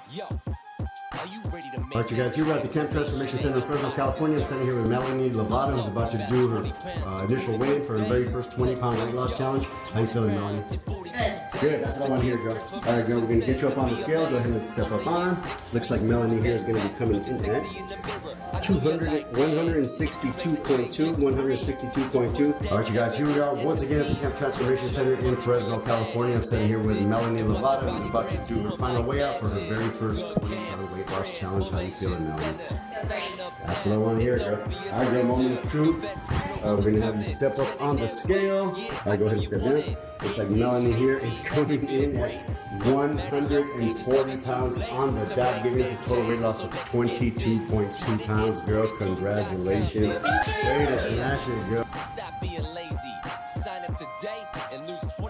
Alright, you guys, here we're at the Camp Transformation Center in Fresno, California. I'm standing here with Melanie Lovato, who's about to do her initial weigh-in for her very first 20-pound weight loss challenge. How you feeling, Melanie? Good, that's what I want to hear, girl. Alright, girl, we're going to get you up on the scale. Go ahead and step up on. Looks like Melanie here is going to be coming in at 162.2. Alright, you guys, here we are once again at the Camp Transformation Center in Fresno, California. I'm standing here with Melanie Lovato, who's about to do her final weigh out for her very first 20-pound weight loss challenge. How you feeling, Melanie? That's what I want to hear, girl. Alright, girl, moment of truth. We're going to have you step up on the scale. Alright, go ahead and step in. Looks like Melanie here is coming in at 140 pounds on the dot, giving us a total weight loss of 22.2 pounds. Girl, congratulations. Way to smash it, girl. Stop being lazy. Sign up today and lose 20